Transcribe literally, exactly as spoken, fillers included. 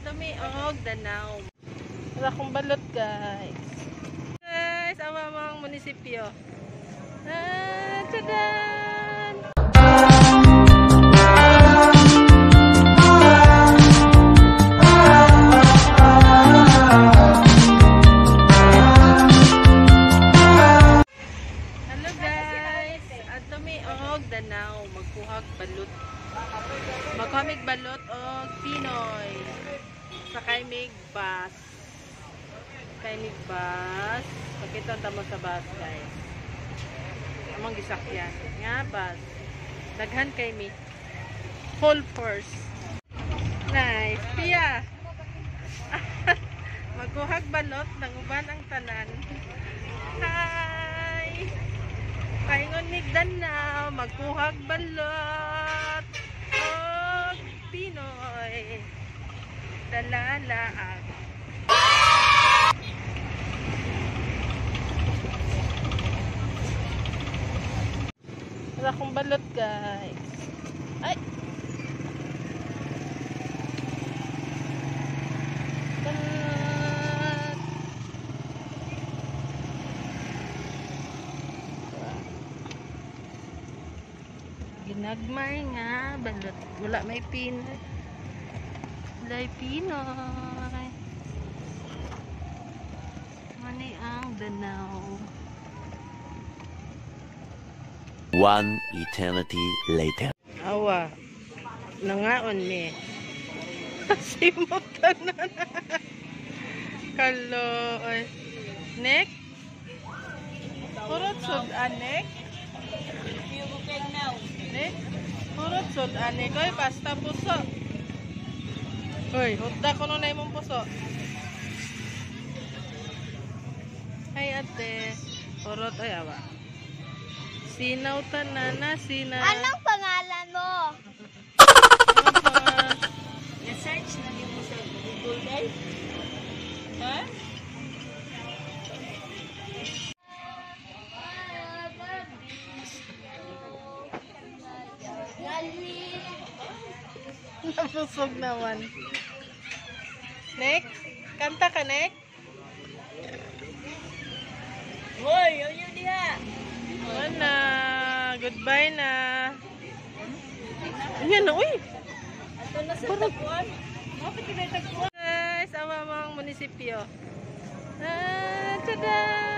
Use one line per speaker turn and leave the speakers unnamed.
Dumi og Danau. Wala akong balot, guys. Guys, awa mga munisipyo. Ah, tadan! Hello guys, at dumi og Danau, magkuhag balot. Maghamig balot og Pinoy. Sakay mig bus. Sakay mig bus. Pakita ta mo sa bus, guys. Among gisakyan. Nga bus. Daghan kay mi. Full force. Nice. Pia. Magkuhag balot ng uban ang tanan. Hi. Paingon mig Danau, magkuhag balot. Og Pinoy. Dalalaang. Wala akong balot, guys. Ay! Balot! Ginagmay nga balot. Wala may pin. Walay Pinoy. Mani ang Danau.
One eternity later.
Awa. Nangaon ni. Simot na. Kaloy. Nek? Purot sud anek? Nek? Purot sud anek. Oy, basta puso. Hoy, hudda ko na imong puso. Ay ate. Purot ay awa. Sinaw tanana, sinaw.
Anong pangalan mo?
Na-search na din mo sa Google, guys. Ha? Napusog naman. Nek? Kanta ka, Nek?
Hoy, ayaw diha.
Wala. Goodbye na. Ayan na, uy.
Ato na sa tagpuan.
Guys, awa mga munisipyo. Ah, tada!